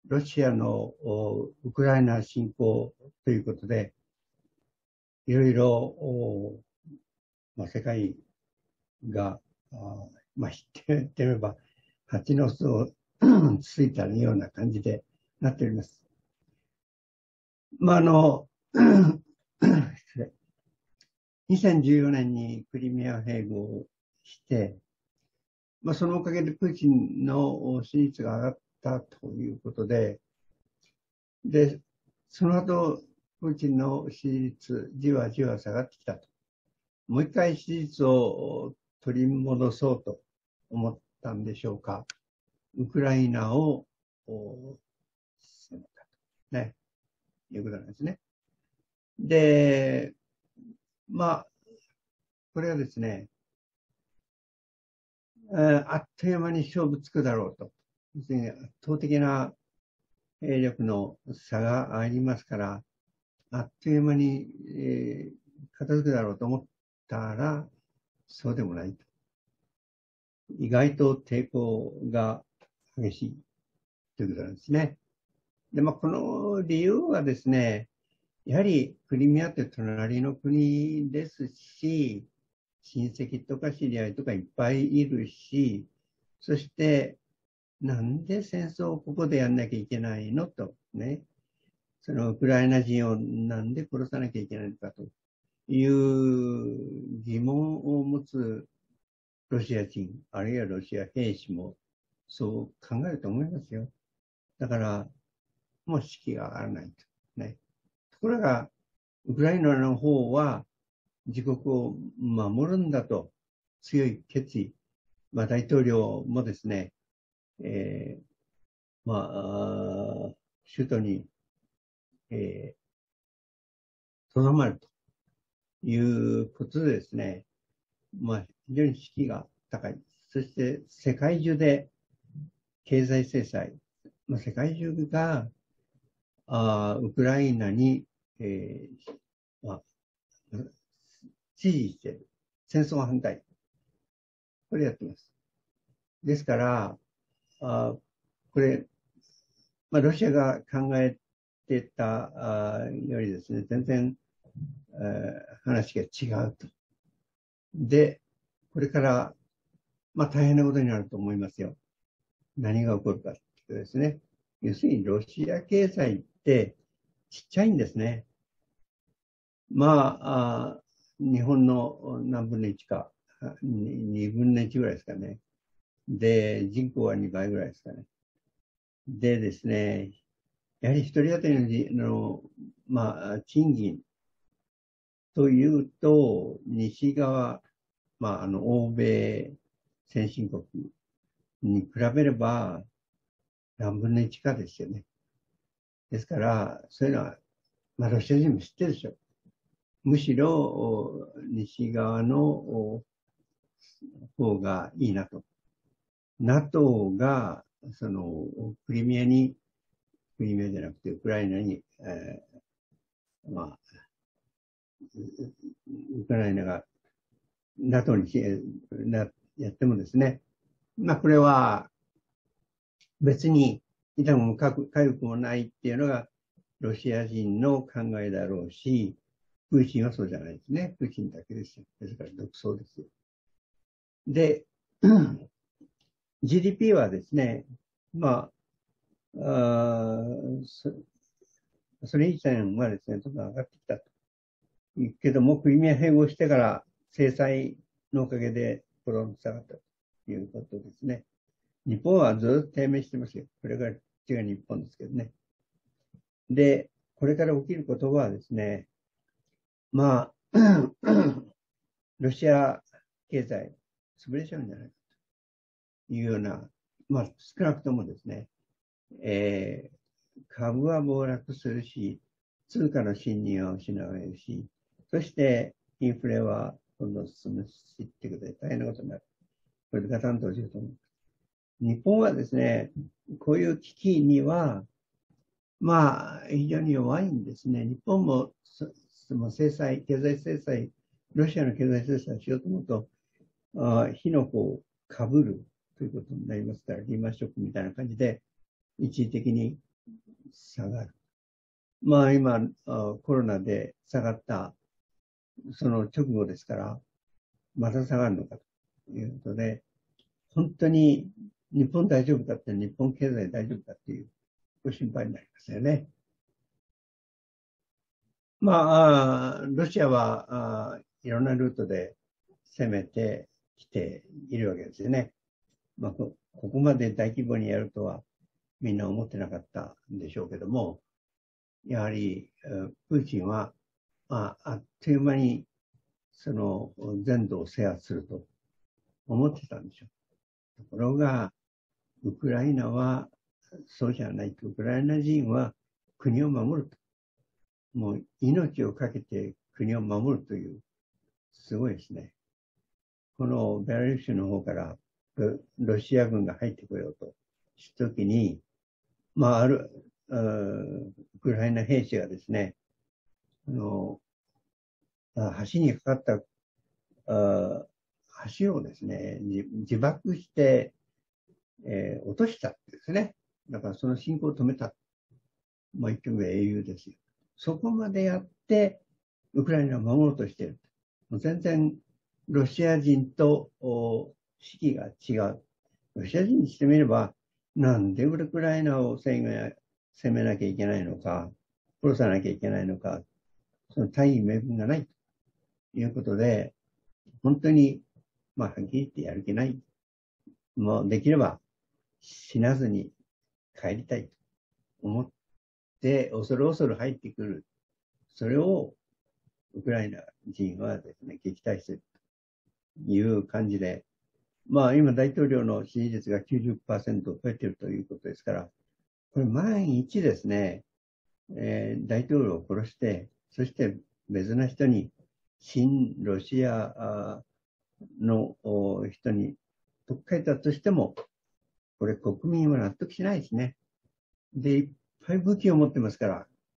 ロシアのウクライナ侵攻ということで、いろいろ、世界が、言ってみれば、蜂の巣をついたような感じでなっております。失礼。2014年にクリミア併合して、そのおかげでプーチンの支持率が上がったということで、その後、プーチンの支持率、じわじわ下がってきたと。もう一回支持率を取り戻そうと思ったんでしょうか。ウクライナを攻めたと、ね、いうことなんですね。で、これはですね、あっという間に勝負つくだろうと。圧倒的な兵力の差がありますから、あっという間に、片付くだろうと思ったら、そうでもないと。意外と抵抗が激しいということなんですね。で、この理由はですね、やはりクリミアって隣の国ですし、親戚とか知り合いとかいっぱいいるし、そして、なんで戦争をここでやんなきゃいけないのとね、そのウクライナ人をなんで殺さなきゃいけないのかという疑問を持つロシア人、あるいはロシア兵士もそう考えると思いますよ。だから、もう士気が上がらないと。ね。ところが、ウクライナの方は自国を守るんだと強い決意。大統領もですね、首都に、とどまるということでですね、非常に士気が高い。そして世界中で経済制裁、世界中がウクライナに、支持している。戦争反対。これやってます。ですから、これ、ロシアが考えてたよりですね、全然、話が違うと。で、これから、大変なことになると思いますよ。何が起こるかってことですね。要するに、ロシア経済ってちっちゃいんですね。日本の何分の1か、2分の1ぐらいですかね。で、人口は2倍ぐらいですかね。でですね、やはり一人当たりの、賃金というと、西側、欧米先進国に比べれば何分の1かですよね。ですから、そういうのは、ロシア人も知ってるでしょ。むしろ、西側の方がいいなと。NATO が、クリミアじゃなくて、ウクライナに、ウクライナが NATO にやってもですね、これは別に痛むかゆくもないっていうのがロシア人の考えだろうし、プーチンはそうじゃないですね。プーチンだけですよ。ですから独創ですよ。で、GDP はですね、それ以前はですね、どんどん上がってきたと。けども、クリミア併合してから制裁のおかげでコロンと下がったということですね。日本はずっと低迷してますよ。これが違う日本ですけどね。で、これから起きることはですね、ロシア経済潰れちゃうんじゃないかというような、少なくともですね、株は暴落するし、通貨の信任は失われるし、そしてインフレはどんどん進むしっていうことで大変なことになる。これでガタンと落ちると思う。日本はですね、こういう危機には、非常に弱いんですね。日本もその経済制裁、ロシアの経済制裁をしようと思うと、火の粉をかぶるということになりますから、リーマンショックみたいな感じで、一時的に下がる。まあ今、コロナで下がった、その直後ですから、また下がるのかということで、本当に日本大丈夫かって、日本経済大丈夫かっていう、ご心配になりますよね。まあ、ロシアはいろんなルートで攻めてきているわけですよね。まあ、ここまで大規模にやるとはみんな思ってなかったんでしょうけども、やはりプーチンは、あっという間にその全土を制圧すると思ってたんでしょう。ところが、ウクライナはそうじゃないと。ウクライナ人は国を守ると。もう命を懸けて国を守るという、すごいですね。このベラルーシの方からロシア軍が入ってこようとしたときに、まあ、ウクライナ兵士がですね、橋にかかった橋をですね、自爆して、落としたんですね。だからその侵攻を止めた。まあ言っても英雄ですよ。そこまでやって、ウクライナを守ろうとしている。全然、ロシア人と士気が違う。ロシア人にしてみれば、なんでウクライナを攻めなきゃいけないのか、殺さなきゃいけないのか、その大義名分がないということで、本当に、まあ、はっきり言ってやる気ない。もうできれば死なずに帰りたいと思って、恐る恐る入ってくる。それをウクライナ人はですね、撃退するという感じで、まあ今大統領の支持率が 90% を超えているということですから、これ万一ですね、大統領を殺して、そして別な人に、親ロシアの人に取っ換えたとしても、これ国民は納得しないですね。で、いっぱい武器を持ってますから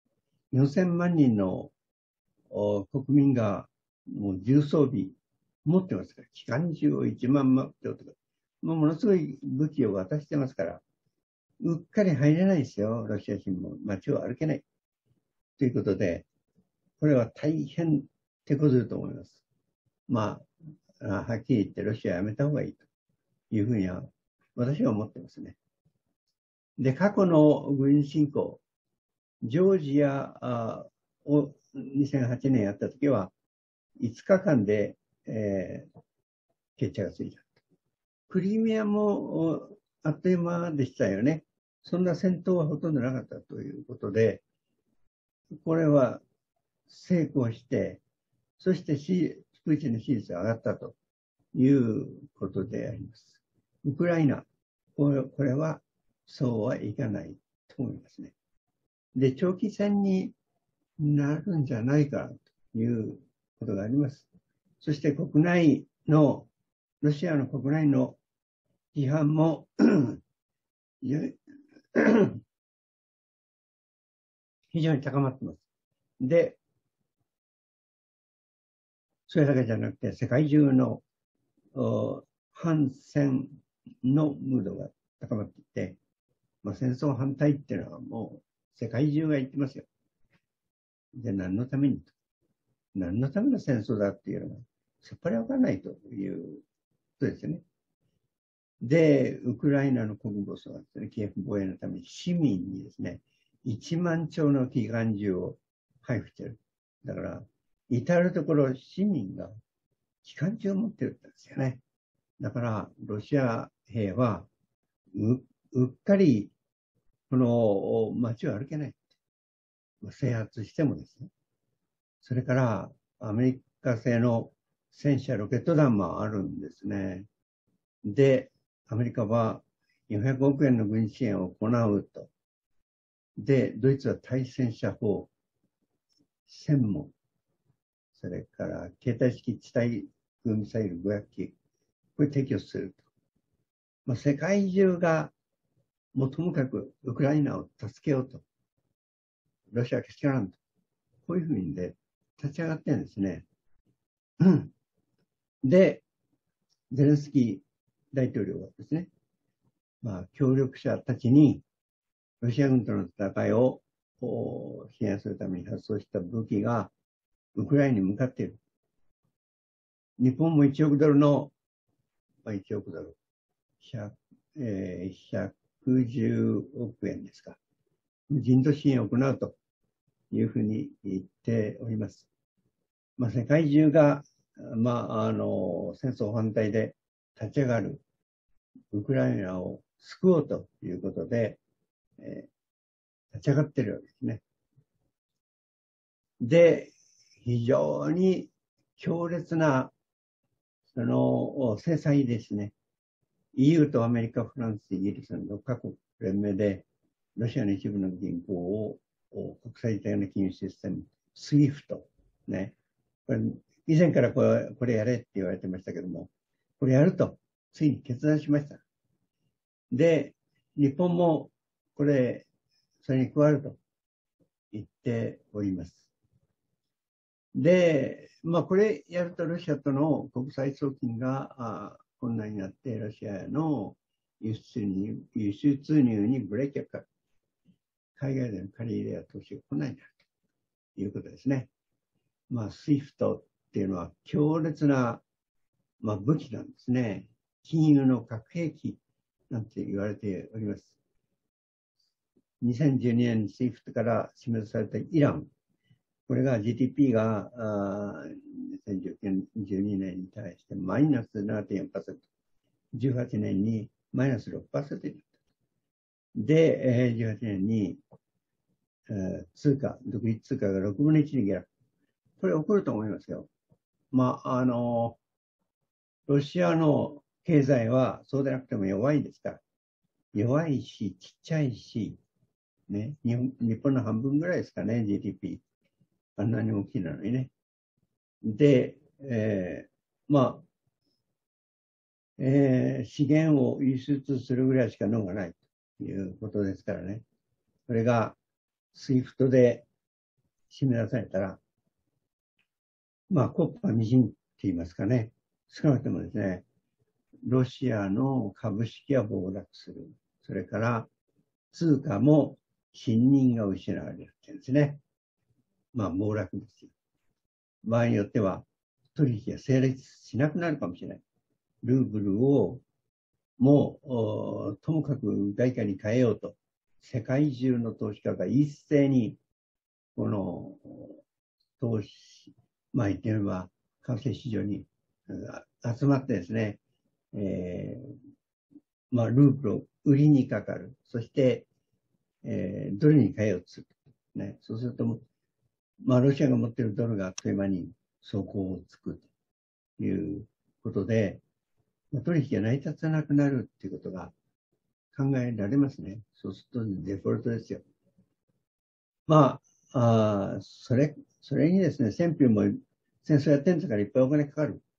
、4000万人の国民がもう重装備持ってますから、機関銃を1万枚とか、ものすごい武器を渡してますから、うっかり入れないですよ、ロシア人も。街を歩けない。ということで、これは大変手こずると思います。まあ、はっきり言ってロシアやめた方がいいというふうには、私は思ってますね。で、過去の軍事侵攻、ジョージアを2008年やったときは、5日間で、決着がついた。クリミアもあっという間でしたよね。そんな戦闘はほとんどなかったということで、これは成功して、そしてプーチンの支持率が上がったということであります。ウクライナ、これはそうはいかないと思いますね。で、長期戦になるんじゃないかということがあります。そしてロシアの国内の批判も非常に高まっています。で、それだけじゃなくて、世界中の反戦のムードが高まっていて、まあ、戦争反対っていうのはもう世界中が言ってますよ。で、何のために何のための戦争だっていうのがさっぱりわからないということですよね。で、ウクライナの国防省はですね、キエフ防衛のために市民にですね、1万丁の機関銃を配布している。だから、至るところ市民が機関銃を持ってるんですよね。だから、ロシア兵はうっかり、この街を歩けない。制圧してもですね。それから、アメリカ製の戦車ロケット弾もあるんですね。で、アメリカは400億円の軍事支援を行うと。で、ドイツは対戦車砲1000門、それから携帯式地対空ミサイル500機、これ提供すると。まあ、世界中がもうともかくウクライナを助けようと。ロシアはけしからんと。こういうふうにで立ち上がってるんですね。で、ゼレンスキー大統領はですね、まあ、協力者たちにロシア軍との戦いを支援するために発送した武器がウクライナに向かっている。日本も1億ドルの、1億ドル、110億円ですか。人道支援を行うというふうに言っております。世界中が、戦争反対で立ち上がるウクライナを救おうということで、立ち上がっているわけですね。で、非常に強烈な、制裁ですね。EU とアメリカ、フランス、イギリスの6カ国連名で、ロシアの一部の銀行を国際的な金融システム、SWIFT、ね。これ以前からこれやれって言われてましたけども、これやると、ついに決断しました。で、日本もそれに加わると言っております。で、これやるとロシアとの国際送金が困難になって、ロシアの輸出入にブレーキがかかる。海外での借り入れや投資が来ないんだということですね。SWIFT っていうのは強烈な、武器なんですね。金融の核兵器なんて言われております。2012年に SWIFT から締め出されたイラン。これが GDP が2012年に対してマイナス 7.4%、18年にマイナス 6% になった。で、18年に独立通貨が6分の1に下落。これ起こると思いますよ。ロシアの経済はそうでなくても弱いですから。弱いし、ちっちゃいし、ね、日本の半分ぐらいですかね、GDP。あんなに大きいのにね。で、資源を輸出するぐらいしか能がないということですからね。それが SWIFT で締め出されたら、国家未尽って言いますかね。少なくともですね、ロシアの株式は暴落する。それから通貨も信任が失われるっていうんですね。暴落ですよ。場合によっては取引が成立しなくなるかもしれない。ルーブルをもうともかく外貨に変えようと、世界中の投資家が一斉にこの投資、言ってみれば為替市場に集まってですね、ルーブルを売りにかかる。そして、ドルに変えようとする。ね、そうすると、ロシアが持っているドルがあっという間に底をつくということで、取引が成り立たなくなるっていうことが考えられますね。そうするとデフォルトですよ。それにですね、戦争やってんだからいっぱいお金かかる。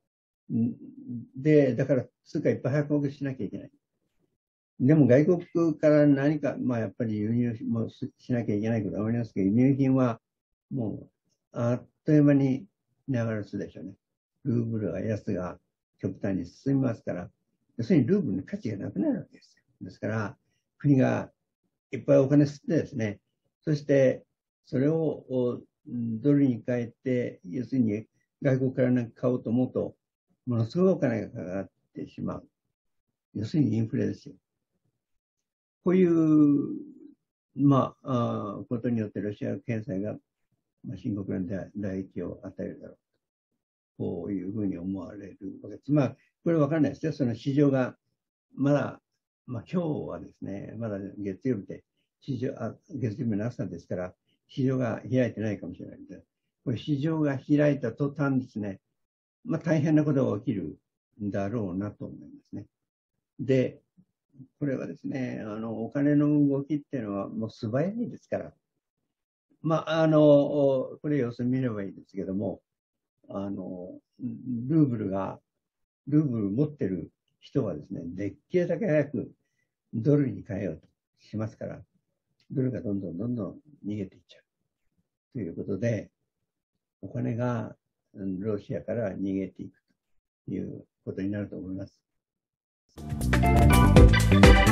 で、だから通貨いっぱい発行しなきゃいけない。でも外国から何か、やっぱり輸入もしなきゃいけないことはありますけど、輸入品はもうあっという間に値上がりするでしょうね。ルーブルが安が極端に進みますから、要するにルーブルの価値がなくなるわけですよ。ですから、国がいっぱいお金吸ってですね、そしてそれをドルに変えて、要するに外国から何か買おうと思うと、ものすごいお金がかかってしまう。要するにインフレですよ。こういう、ことによってロシア経済が深刻な打撃を与えるだろうと。こういうふうに思われるわけです。これわからないですよ。その市場が、まだ、今日はですね、まだ月曜日で、月曜日の朝ですから、市場が開いてないかもしれないんで、これ市場が開いた途端ですね、大変なことが起きるんだろうなと思いますね。で、これはですね、お金の動きっていうのはもう素早いですから、これ様子見ればいいですけども、ルーブル持ってる人はですね、できるだけ早くドルに変えようとしますから、ドルがどんどん逃げていっちゃう。ということで、お金がロシアから逃げていくということになると思います。